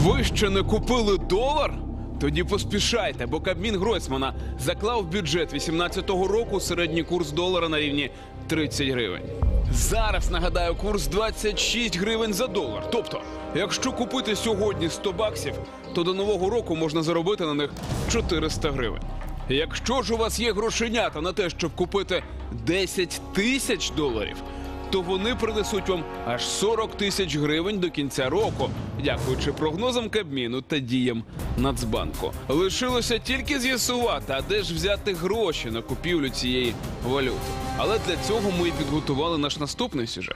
Ви ще не купили долар? Тоді поспішайте, бо Кабмін Гройсмана заклав в бюджет 2018 року середній курс долара на рівні 30 гривень. Зараз, нагадаю, курс 26 гривень за долар. Тобто, якщо купити сьогодні 100 баксів, то до Нового року можна заробити на них 400 гривень. Якщо ж у вас є грошенята на те, щоб купити 10 тисяч доларів, то вони принесуть вам аж 40 тисяч гривень до кінця року, дякуючи прогнозам Кабміну та діям Нацбанку. Лишилося тільки з'ясувати, а де ж взяти гроші на купівлю цієї валюти. Але для цього ми і підготували наш наступний сюжет.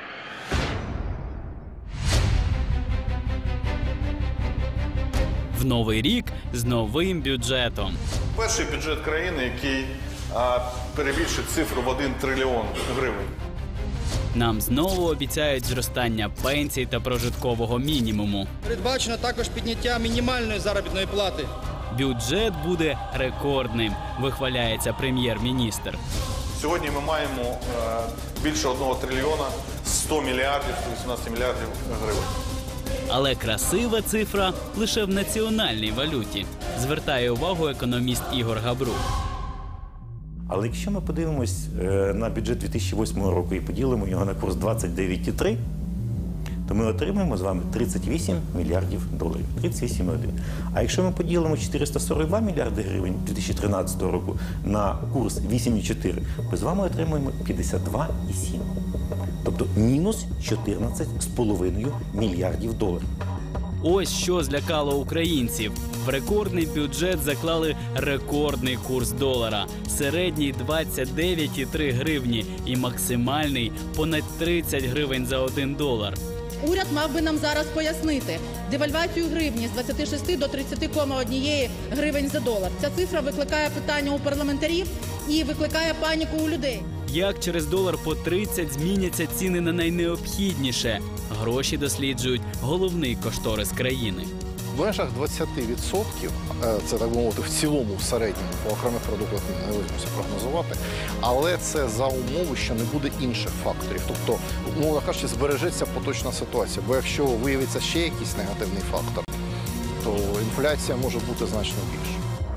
В новий рік з новим бюджетом. Перший бюджет країни, який перебільшить цифру в 1 трильйон гривень. Нам знову обіцяють зростання пенсій та прожиткового мінімуму. Передбачено також підняття мінімальної заробітної плати. Бюджет буде рекордним, вихваляється прем'єр-міністр. Сьогодні ми маємо більше 1 трильйона 100 мільярдів, 18 мільярдів гривень. Але красива цифра лише в національній валюті, звертає увагу економіст Ігор Габрук. Але якщо ми подивимось на бюджет 2008 року і поділимо його на курс 29,3, то ми отримаємо з вами 38 мільярдів доларів. 38,1. А якщо ми поділимо 442 мільярди гривень 2013 року на курс 8,4, ми з вами отримаємо 52,7. Тобто мінус 14,5 мільярдів доларів. Ось що злякало українців. В рекордний бюджет заклали рекордний курс долара. Середній 29,3 гривні і максимальний понад 30 гривень за 1 долар. Уряд мав би нам зараз пояснити девальвацію гривні з 26 до 30,1 гривень за долар. Ця цифра викликає питання у парламентарів і викликає паніку у людей. Як через долар по 30 зміняться ціни на найнеобхідніше? Гроші досліджують головний кошторис країни. В межах 20%, це, так би мовити, в цілому, в середньому, по окремих продуктах не візьмуся прогнозувати, але це за умови, що не буде інших факторів. Тобто, умовно кажучи, збережеться поточна ситуація. Бо якщо виявиться ще якийсь негативний фактор, то інфляція може бути значно більша.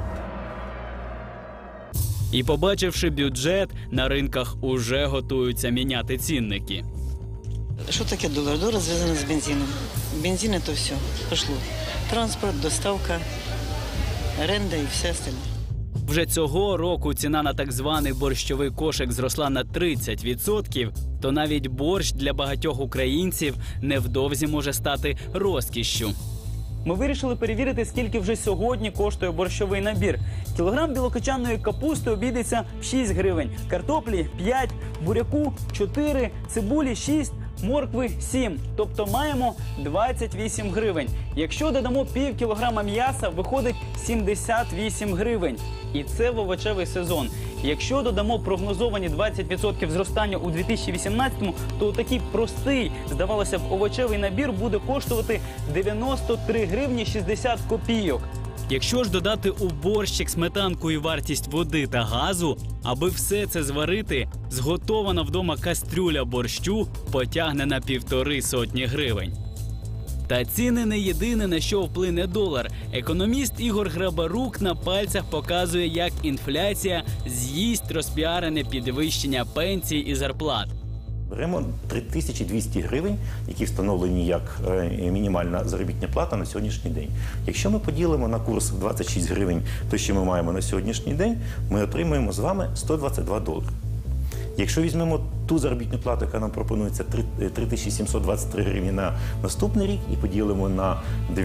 І побачивши бюджет, на ринках уже готуються міняти цінники. Що таке долар? Долар зв'язаний з бензином. Бензин – це все. Пішло. Транспорт, доставка, оренда і все остальне. Вже цього року ціна на так званий борщовий кошик зросла на 30%, то навіть борщ для багатьох українців невдовзі може стати розкішшю. Ми вирішили перевірити, скільки вже сьогодні коштує борщовий набір. Кілограм білокочанної капусти обійдеться в 6 гривень, картоплі – 5, буряку – 4, цибулі – 6, моркви – 7. Тобто маємо 28 гривень. Якщо додамо пів кілограма м'яса, виходить 78 гривень. І це в овочевий сезон. Якщо додамо прогнозовані 20% зростання у 2018-му, то такий простий, здавалося б, овочевий набір буде коштувати 93 гривні 60 копійок. Якщо ж додати у борщик сметанку і вартість води та газу, аби все це зварити, зготована вдома кастрюля борщу потягне на 150 гривень. Та ціни не єдине, на що вплине долар. Економіст Ігор Грабарук на пальцях показує, як інфляція з'їсть розпіарене підвищення пенсій і зарплат. Беремо 3200 гривень, які встановлені як мінімальна заробітна плата на сьогоднішній день. Якщо ми поділимо на курс 26 гривень, то що ми маємо на сьогоднішній день, ми отримуємо з вами 122 долари. Якщо візьмемо ту заробітну плату, яка нам пропонується 3723 гривні на наступний рік, і поділимо на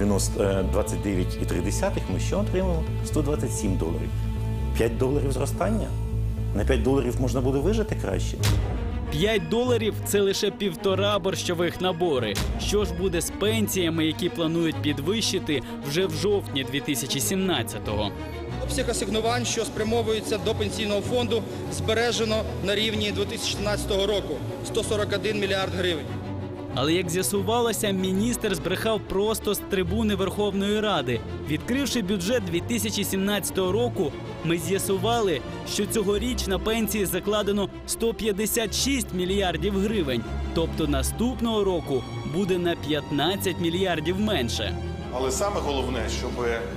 29,3, ми що отримаємо? 127 доларів. 5 доларів зростання? На 5 доларів можна буде вижити краще. 5 доларів – це лише 1,5 борщових набори. Що ж буде з пенсіями, які планують підвищити вже в жовтні 2017-го? Обсяг асигнувань, що спрямовуються до пенсійного фонду, збережено на рівні 2014 року – 141 мільярд гривень. Але, як з'ясувалося, міністр збрехав просто з трибуни Верховної Ради. Відкривши бюджет 2017 року, ми з'ясували, що цьогоріч на пенсії закладено 156 мільярдів гривень. Тобто наступного року буде на 15 мільярдів менше. Але саме головне, щоб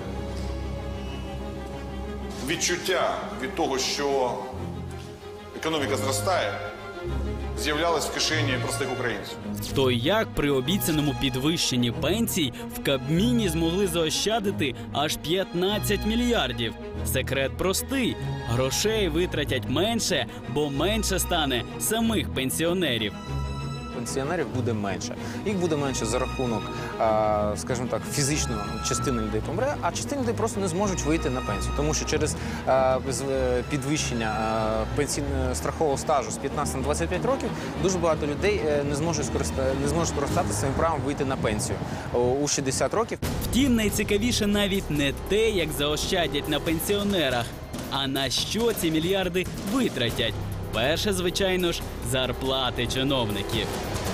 відчуття від того, що економіка зростає, з'являлось в кишені простих українців. То як при обіцяному підвищенні пенсій в Кабміні змогли заощадити аж 15 мільярдів? Секрет простий – грошей витратять менше, бо менше стане самих пенсіонерів. Пенсіонерів буде менше. Їх буде менше за рахунок, скажімо так, фізичної частини людей помре, а частина людей просто не зможуть вийти на пенсію. Тому що через підвищення пенсійного страхового стажу з 15 на 25 років дуже багато людей не зможуть скористатися своїм правом вийти на пенсію у 60 років. Втім, найцікавіше навіть не те, як заощадять на пенсіонерах, а на що ці мільярди витратять. Перше, звичайно ж, зарплати чиновників.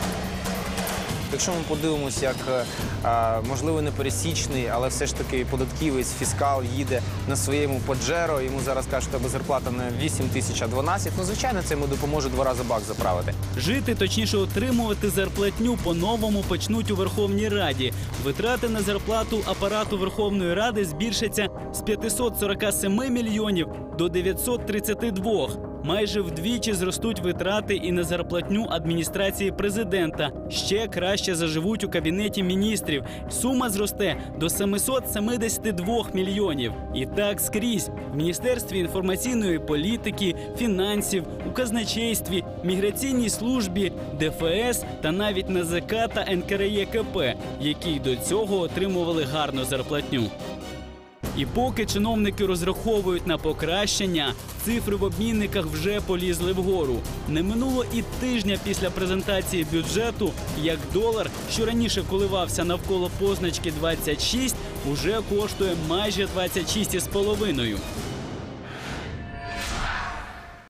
Якщо ми подивимося, як, можливо, непересічний, але все ж таки податківець, фіскал їде на своєму Паджеро, йому зараз кажуть, що зарплата не 8 тисяч, а 12, ну, звичайно, це йому допоможе 2 рази бак заправити. Жити, точніше отримувати зарплатню по-новому почнуть у Верховній Раді. Витрати на зарплату апарату Верховної Ради збільшаться з 547 мільйонів до 932. Майже вдвічі зростуть витрати і на зарплатню адміністрації президента. Ще краще заживуть у Кабінеті міністрів. Сума зросте до 772 мільйонів. І так скрізь. В Міністерстві інформаційної політики, фінансів, у казначействі, міграційній службі, ДФС та навіть НАЗК та НКРЕКП, які до цього отримували гарну зарплатню. І поки чиновники розраховують на покращення, цифри в обмінниках вже полізли вгору. Не минуло і тижня після презентації бюджету, як долар, що раніше коливався навколо позначки 26, уже коштує майже 26,5.